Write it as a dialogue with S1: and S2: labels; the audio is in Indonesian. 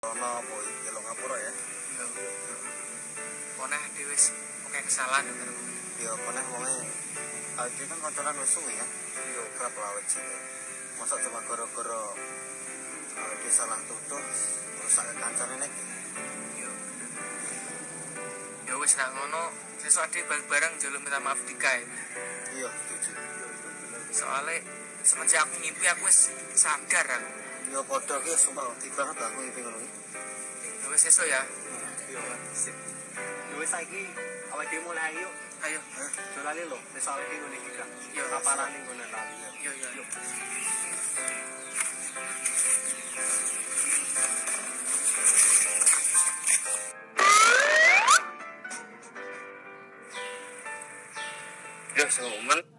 S1: Ono boy, kalau ngapura ya.
S2: Iya. Poneh dhewe wis oke kesalahan karo.
S1: Ya koneh wonge iki kan kancanan wis suwi ya. Yo kerap lawet sih. Masa cuma gara-gara dia salah tutur rusak kancane nek.
S2: Yo. Ya wis nek ngono, sesuk ade bareng njaluk minta maaf dikae.
S1: Iya, setuju.
S2: Soale semenjak aku ngimpi aku wis sadar aku.
S1: Yo padha ki sumpah banget aku ngimpi ngono iki.
S2: Ya wis sesuk ya.
S3: Yo, sip. Yo wis saiki awake dhewe mulai yuk.
S2: Ayo.
S3: Dolane lho, wis awake dhewe ngene iki kan.
S2: Yo
S3: Apalane ngono lali.
S2: Yo. Yo, semomen